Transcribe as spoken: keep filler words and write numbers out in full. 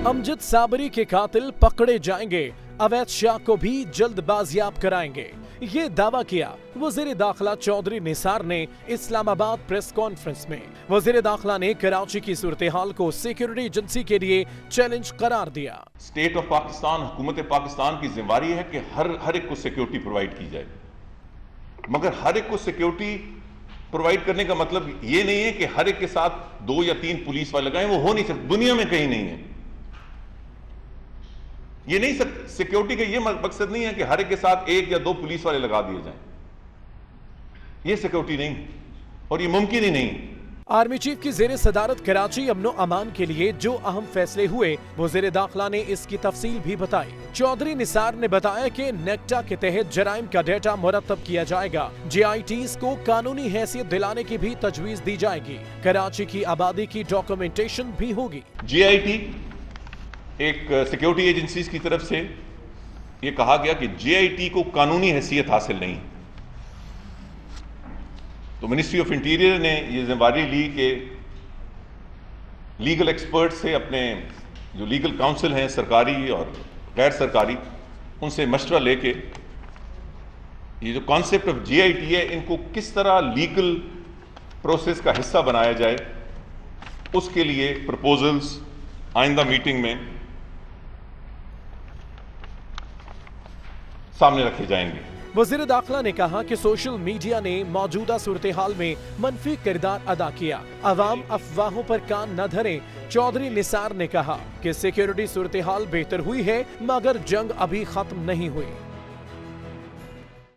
अमजद साबरी के कातिल पकड़े जाएंगे, अवैध शाह को भी जल्द बाजियाब कराएंगे, ये दावा किया वज़ीर दाखिला चौधरी निसार ने इस्लामाबाद प्रेस कॉन्फ्रेंस में। वज़ीर दाखिला ने कराची की सूरत हाल को सिक्योरिटी एजेंसी के लिए चैलेंज करार दिया। स्टेट ऑफ पाकिस्तान, हुकूमत पाकिस्तान की जिम्मेदारी है कि हर हर एक को सिक्योरिटी प्रोवाइड की जाए, मगर हर एक को सिक्योरिटी प्रोवाइड करने का मतलब ये नहीं है कि हर एक के साथ दो या तीन पुलिस वाले लगाएं, वो हो नहीं सकता, दुनिया में कहीं नहीं है। ये नहीं सकता, सिक्योरिटी का ये मकसद नहीं है कि हर एक के साथ एक या दो पुलिस वाले लगा दिए जाएं, ये सिक्योरिटी नहीं और ये मुमकिन ही नहीं। आर्मी चीफ की जेर सदारत कराची अमनो अमान के लिए जो अहम फैसले हुए, वज़ीर दाखिला ने इसकी तफसील भी बताई। चौधरी निसार ने बताया कि नेक्टा के तहत जराइम का डेटा मुरतब किया जाएगा, जे आई टीज़ को कानूनी हैसियत दिलाने की भी तजवीज दी जाएगी, कराची की आबादी की डॉक्यूमेंटेशन भी होगी। जे आई टी एक सिक्योरिटी एजेंसीज की तरफ से ये कहा गया कि जे आई टी को कानूनी हैसियत हासिल नहीं, तो मिनिस्ट्री ऑफ इंटीरियर ने ये जिम्मेदारी ली कि लीगल एक्सपर्ट से, अपने जो लीगल काउंसिल हैं सरकारी और गैर सरकारी, उनसे मशवरा लेके ये जो concept of J I T है, इनको किस तरह लीगल प्रोसेस का हिस्सा बनाया जाए, उसके लिए प्रपोजल्स आइंदा मीटिंग में सामने रखे जाएंगे। वज़ीर दाखिला ने कहा कि सोशल मीडिया ने मौजूदा सूरत हाल में मनफी किरदार अदा किया, अवाम अफवाहों पर कान न धरें। चौधरी निसार ने कहा कि सिक्योरिटी सूरत हाल बेहतर हुई है, मगर जंग अभी खत्म नहीं हुई।